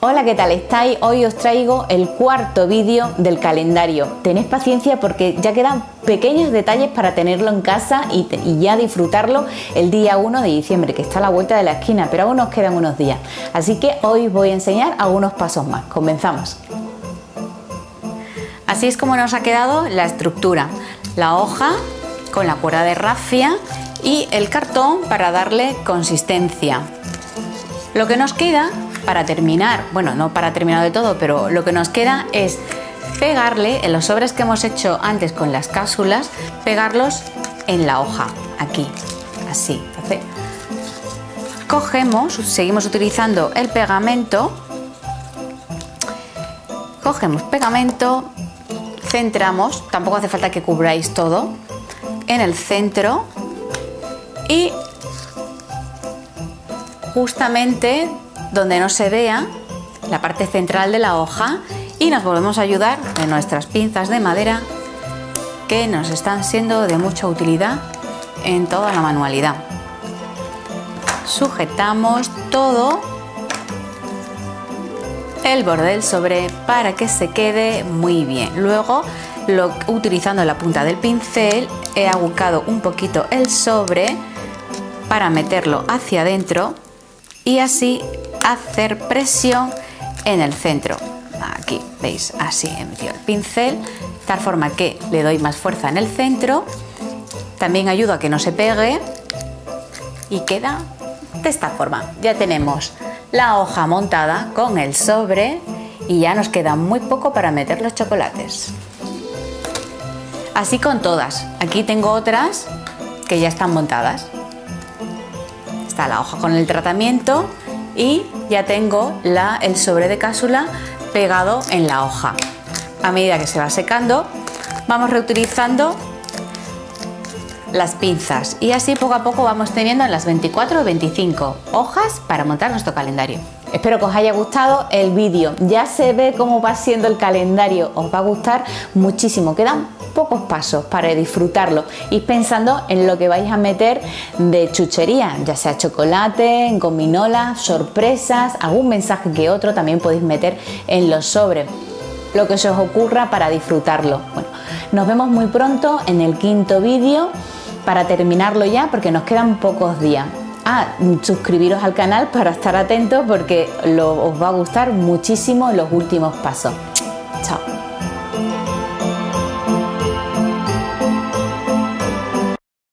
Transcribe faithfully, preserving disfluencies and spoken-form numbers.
Hola, ¿qué tal estáis? Hoy os traigo el cuarto vídeo del calendario. Tened paciencia porque ya quedan pequeños detalles para tenerlo en casa y, y ya disfrutarlo el día uno de diciembre, que está a la vuelta de la esquina, pero aún nos quedan unos días. Así que hoy os voy a enseñar algunos pasos más. Comenzamos. Así es como nos ha quedado la estructura. La hoja con la cuerda de rafia y el cartón para darle consistencia. Lo que nos queda para terminar, bueno, no para terminar de todo, pero lo que nos queda es pegarle en los sobres que hemos hecho antes con las cápsulas, pegarlos en la hoja, aquí, así. Entonces, cogemos, seguimos utilizando el pegamento, cogemos pegamento, centramos, tampoco hace falta que cubráis todo, en el centro y justamente donde no se vea la parte central de la hoja, y nos volvemos a ayudar de nuestras pinzas de madera que nos están siendo de mucha utilidad en toda la manualidad. Sujetamos todo el borde del sobre para que se quede muy bien. Luego, lo, utilizando la punta del pincel, he agucado un poquito el sobre para meterlo hacia adentro y así hacer presión en el centro. Aquí, veis, así he metido el pincel, de tal forma que le doy más fuerza en el centro. También ayuda a que no se pegue y queda de esta forma. Ya tenemos la hoja montada con el sobre y ya nos queda muy poco para meter los chocolates. Así con todas. Aquí tengo otras que ya están montadas. Está la hoja con el tratamiento y ya tengo la, el sobre de cápsula pegado en la hoja. A medida que se va secando, vamos reutilizando las pinzas y así poco a poco vamos teniendo en las veinticuatro o veinticinco hojas para montar nuestro calendario. Espero que os haya gustado el vídeo. Ya se ve cómo va siendo el calendario. Os va a gustar muchísimo. Quedan pocos pasos para disfrutarlo. Y pensando en lo que vais a meter de chuchería, ya sea chocolate, gominolas, sorpresas, algún mensaje que otro también podéis meter en los sobres. Lo que se os ocurra para disfrutarlo. Bueno, nos vemos muy pronto en el quinto vídeo para terminarlo ya, porque nos quedan pocos días. Ah, suscribiros al canal para estar atentos porque lo, os va a gustar muchísimo los últimos pasos. Chao.